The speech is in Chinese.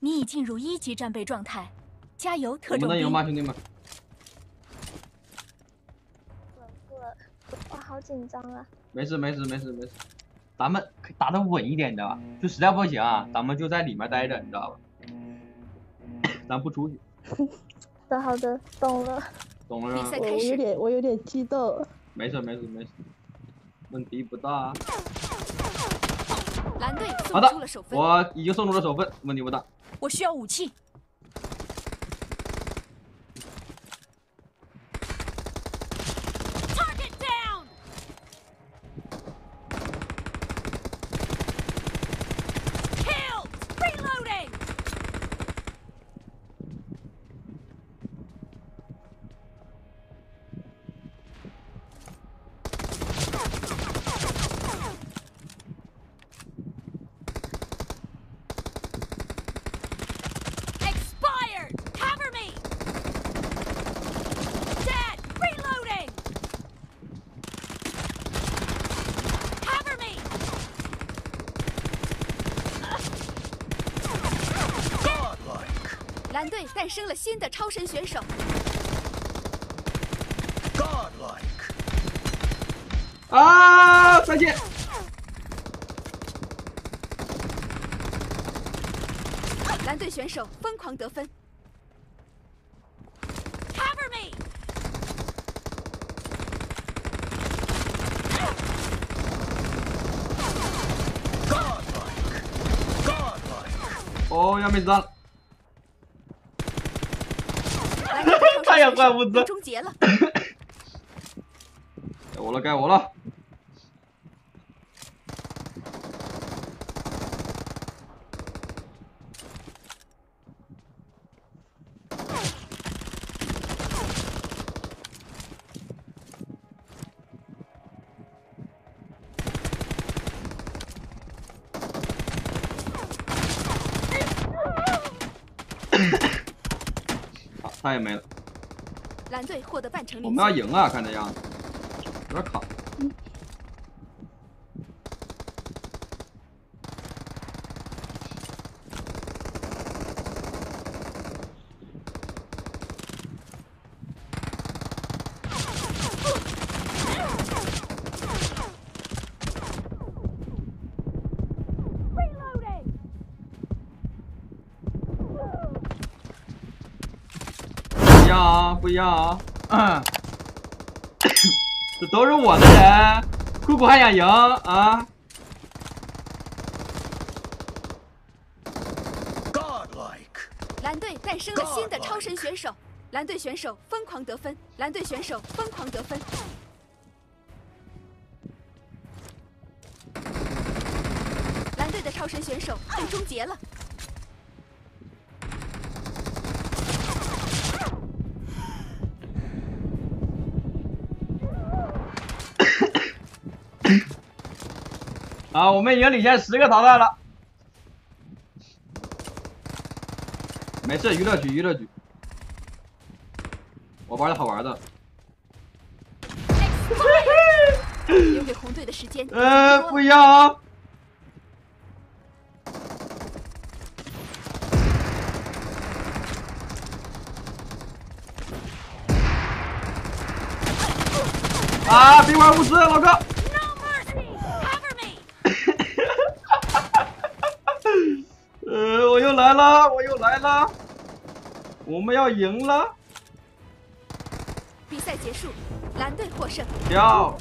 你已进入1级战备状态，加油，特种兵！ 我们能赢吗，兄弟们？ 我好紧张啊！ 没事，咱们可以打得稳一点，你知道吧？就实在不行啊，咱们就在里面待着，你知道吧？咱不出去。 好的，懂了。 懂了是吧？ 我有点激动。 没事，问题不大。 蓝队好的送出了首，分， 我已经送出了首分，问题不大。 我需要武器。Target down. Killed. Reloading. 蓝队诞生了新的超神选手。 啊！再见。 蓝队选手疯狂得分。Cover me。 哦，要没子弹了。 他也怪物资。 终结了。 该我了。好，他也没了。 蓝队获得半程领先。我们要赢啊，看这样子，有点卡。不一样啊！这都是我的人，酷酷还想赢啊！ 蓝队诞生了新的超神选手，蓝队选手疯狂得分，蓝队选手疯狂得分。蓝队的超神选手被终结了。 啊，我们已经领先10个淘汰了。没事，娱乐局，我玩的好玩的。 留给红队的时间。 不一样啊。啊！别玩物资，老哥。我又来了，我们要赢了。 比赛结束，蓝队获胜。 掉。